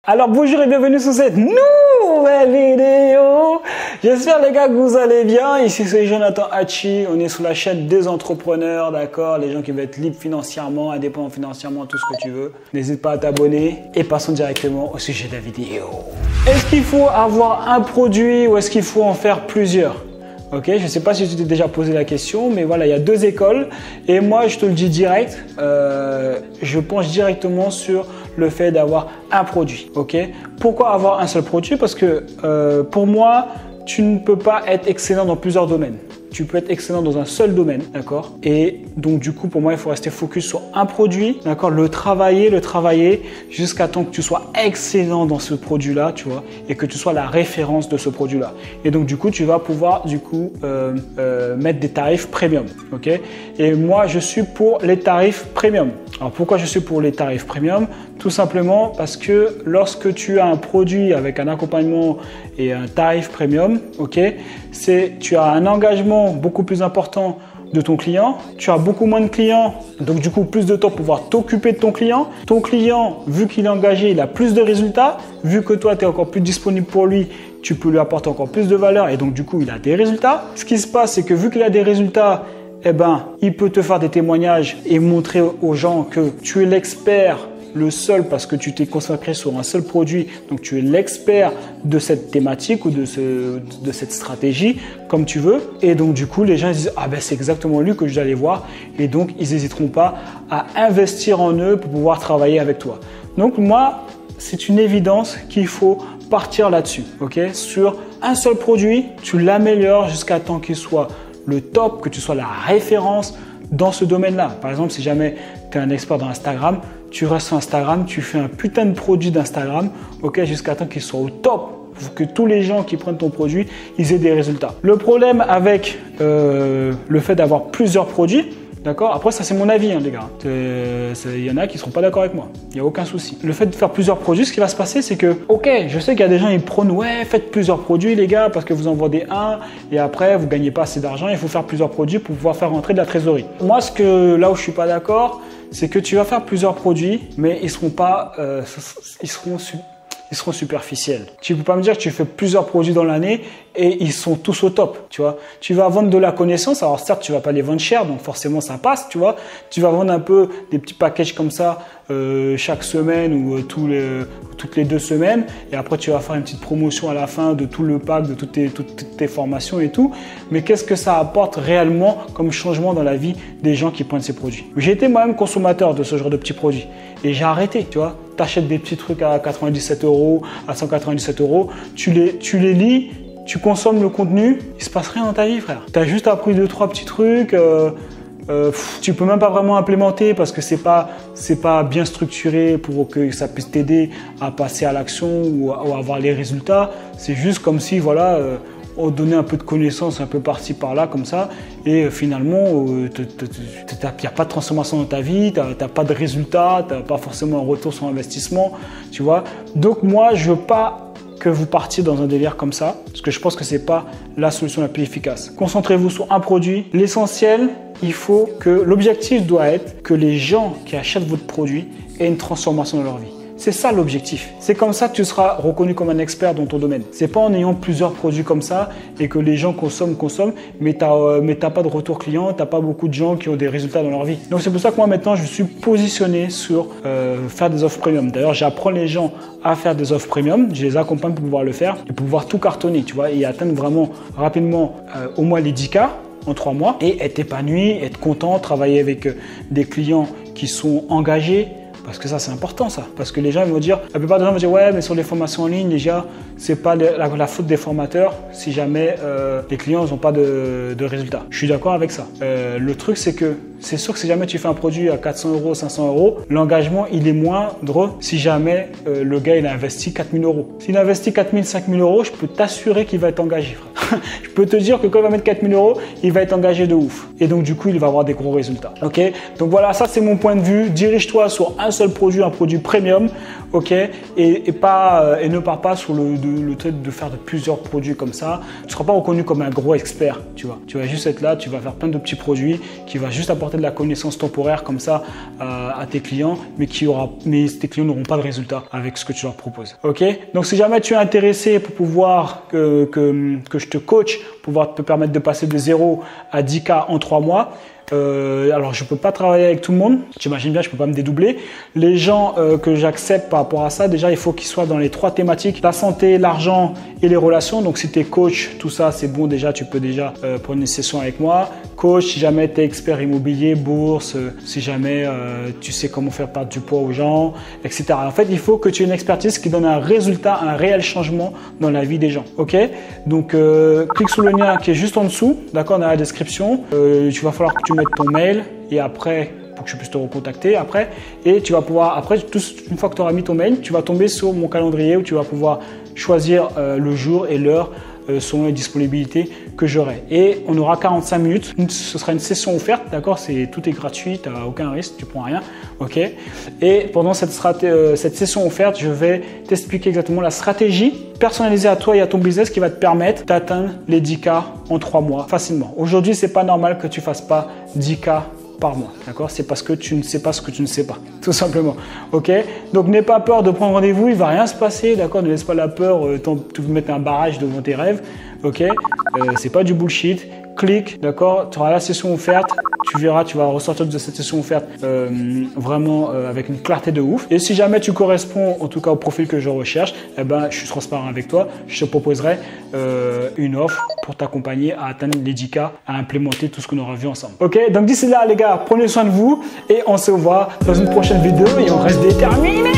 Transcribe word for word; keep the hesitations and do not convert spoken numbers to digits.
Alors bonjour et bienvenue sur cette nouvelle vidéo. J'espère les gars que vous allez bien. Ici c'est Jonathan Hachi. On est sur la chaîne des entrepreneurs, d'accord? Les gens qui veulent être libres financièrement, indépendants financièrement, tout ce que tu veux. N'hésite pas à t'abonner et passons directement au sujet de la vidéo. Est-ce qu'il faut avoir un produit ou est-ce qu'il faut en faire plusieurs? Ok, je ne sais pas si tu t'es déjà posé la question, mais voilà, il y a deux écoles et moi je te le dis direct, euh, je penche directement sur le fait d'avoir un produit. Ok, pourquoi avoir un seul produit? Parce que euh, pour moi, tu ne peux pas être excellent dans plusieurs domaines. Tu peux être excellent dans un seul domaine, d'accord? Et donc du coup, pour moi, il faut rester focus sur un produit, d'accord? Le travailler, le travailler jusqu'à temps que tu sois excellent dans ce produit-là, tu vois, et que tu sois la référence de ce produit-là. Et donc du coup, tu vas pouvoir du coup euh, euh, mettre des tarifs premium, ok? Et moi, je suis pour les tarifs premium. Alors pourquoi je suis pour les tarifs premium? Tout simplement parce que lorsque tu as un produit avec un accompagnement et un tarif premium, ok, c'est tu as un engagement beaucoup plus important de ton client, tu as beaucoup moins de clients, donc du coup plus de temps pour pouvoir t'occuper de ton client. Ton client, vu qu'il est engagé, il a plus de résultats, vu que toi tu es encore plus disponible pour lui, tu peux lui apporter encore plus de valeur et donc du coup il a des résultats. Ce qui se passe, c'est que vu qu'il a des résultats, eh ben, il peut te faire des témoignages et montrer aux gens que tu es l'expert, le seul parce que tu t'es consacré sur un seul produit, donc tu es l'expert de cette thématique ou de, ce, de cette stratégie, comme tu veux. Et donc du coup, les gens ils disent « Ah ben c'est exactement lui que je dois aller voir » et donc ils n'hésiteront pas à investir en eux pour pouvoir travailler avec toi. Donc moi, c'est une évidence qu'il faut partir là-dessus, ok? Sur un seul produit, tu l'améliores jusqu'à temps qu'il soit le top, que tu sois la référence dans ce domaine-là. Par exemple, si jamais tu es un expert dans Instagram, tu restes sur Instagram, tu fais un putain de produit d'Instagram, ok, jusqu'à temps qu'il soit au top, pour que tous les gens qui prennent ton produit, ils aient des résultats. Le problème avec euh, le fait d'avoir plusieurs produits, d'accord, après ça c'est mon avis hein, les gars, il y en a qui ne seront pas d'accord avec moi, il n'y a aucun souci. Le fait de faire plusieurs produits, ce qui va se passer c'est que, ok, je sais qu'il y a des gens ils prônent, ouais, faites plusieurs produits les gars, parce que vous en vendez un et après vous ne gagnez pas assez d'argent, il faut faire plusieurs produits pour pouvoir faire rentrer de la trésorerie. Moi, ce que, là où je ne suis pas d'accord, c'est que tu vas faire plusieurs produits, mais ils seront pas, euh, ils seront, ils seront superficiels. Tu ne peux pas me dire que tu fais plusieurs produits dans l'année et ils sont tous au top, tu vois. Tu vas vendre de la connaissance, alors certes, tu vas pas les vendre cher, donc forcément ça passe, tu vois. Tu vas vendre un peu des petits packages comme ça euh, chaque semaine ou euh, tous les, toutes les deux semaines et après tu vas faire une petite promotion à la fin de tout le pack, de toutes tes, toutes tes formations et tout. Mais qu'est-ce que ça apporte réellement comme changement dans la vie des gens qui prennent ces produits? J'ai été moi-même consommateur de ce genre de petits produits et j'ai arrêté, tu vois. Tu achètes des petits trucs à quatre-vingt-dix-sept euros, à cent quatre-vingt-dix-sept euros, tu les, tu les lis, tu consommes le contenu, il se passe rien dans ta vie, frère. Tu as juste appris deux, trois petits trucs, euh, euh, pff, tu peux même pas vraiment implémenter parce que c'est pas, c'est pas bien structuré pour que ça puisse t'aider à passer à l'action ou, ou à avoir les résultats. C'est juste comme si, voilà, euh, on donnait un peu de connaissances un peu par-ci par-là comme ça et euh, finalement il n'y a pas de transformation dans ta vie, tu n'as pas de résultats, tu n'as pas forcément un retour sur investissement, tu vois. Donc moi je veux pas que vous partiez dans un délire comme ça parce que je pense que c'est pas la solution la plus efficace. Concentrez-vous sur un produit. L'essentiel, il faut que l'objectif doit être que les gens qui achètent votre produit aient une transformation dans leur vie. C'est ça l'objectif. C'est comme ça que tu seras reconnu comme un expert dans ton domaine. C'est pas en ayant plusieurs produits comme ça et que les gens consomment, consomment, mais tu n'as euh, mais t'as pas de retour client, tu n'as pas beaucoup de gens qui ont des résultats dans leur vie. Donc c'est pour ça que moi maintenant je suis positionné sur euh, faire des offres premium. D'ailleurs j'apprends les gens à faire des offres premium, je les accompagne pour pouvoir le faire et pour pouvoir tout cartonner, tu vois, et atteindre vraiment rapidement euh, au moins les dix K en trois mois et être épanoui, être content, travailler avec euh, des clients qui sont engagés. Parce que ça, c'est important, ça. Parce que les gens ils vont dire, la plupart des gens vont dire, ouais, mais sur les formations en ligne, déjà, c'est pas la, la faute des formateurs si jamais euh, les clients n'ont pas de, de résultats. Je suis d'accord avec ça. Euh, le truc, c'est que c'est sûr que si jamais tu fais un produit à quatre cents euros, cinq cents euros, l'engagement, il est moindre si jamais euh, le gars, il a investi quatre mille euros. S'il a investi quatre mille, cinq mille euros, je peux t'assurer qu'il va être engagé, frère. Je peux te dire que quand il va mettre quatre mille euros, il va être engagé de ouf. Et donc, du coup, il va avoir des gros résultats. Ok? Donc voilà, ça, c'est mon point de vue. Dirige-toi sur un seul produit, un produit premium, ok, et, et, pas, et ne pars pas sur le, de, le trait de faire de plusieurs produits comme ça. Tu ne seras pas reconnu comme un gros expert, tu vois. Tu vas juste être là, tu vas faire plein de petits produits qui va juste apporter de la connaissance temporaire comme ça euh, à tes clients, mais, qui aura, mais tes clients n'auront pas de résultat avec ce que tu leur proposes, ok. Donc, si jamais tu es intéressé pour pouvoir que, que, que je te coach, pouvoir te permettre de passer de zéro à dix K en trois mois, Euh, alors je peux pas travailler avec tout le monde, j'imagine bien, je peux pas me dédoubler. Les gens euh, que j'accepte par rapport à ça, déjà il faut qu'ils soient dans les trois thématiques, la santé, l'argent et les relations. Donc si tu es coach, tout ça c'est bon, déjà tu peux déjà euh, prendre une session avec moi. Coach, si jamais tu es expert immobilier, bourse, euh, si jamais euh, tu sais comment faire perdre du poids aux gens, et cetera. En fait, il faut que tu aies une expertise qui donne un résultat, un réel changement dans la vie des gens, ok. Donc euh, clique sur le lien qui est juste en dessous, d'accord, dans la description. Euh, tu vas falloir que tu mettre ton mail et après pour que je puisse te recontacter après, et tu vas pouvoir après tout, une fois que tu auras mis ton mail, tu vas tomber sur mon calendrier où tu vas pouvoir choisir euh, le jour et l'heure euh, selon les disponibilités que j'aurai, et on aura quarante-cinq minutes. Ce sera une session offerte, d'accord, c'est tout est gratuit, tu n'as aucun risque, tu prends rien, ok. Et pendant cette, euh, cette session offerte, je vais t'expliquer exactement la stratégie personnalisée à toi et à ton business qui va te permettre d'atteindre les dix K en trois mois facilement. Aujourd'hui, c'est pas normal que tu fasses pas dix K par mois, d'accord? C'est parce que tu ne sais pas ce que tu ne sais pas, tout simplement, ok? Donc n'aie pas peur de prendre rendez-vous, il va rien se passer, d'accord? Ne laisse pas la peur euh, te mettre un barrage devant tes rêves, ok? Euh, c'est pas du bullshit. Clique, d'accord? Tu auras la session offerte, tu verras, tu vas ressortir de cette session offerte euh, vraiment euh, avec une clarté de ouf. Et si jamais tu corresponds en tout cas au profil que je recherche, eh ben, je suis transparent avec toi, je te proposerai euh, une offre pour t'accompagner à atteindre les dix K, à implémenter tout ce qu'on aura vu ensemble. Ok, donc d'ici là les gars, prenez soin de vous et on se voit dans une prochaine vidéo et on reste déterminés.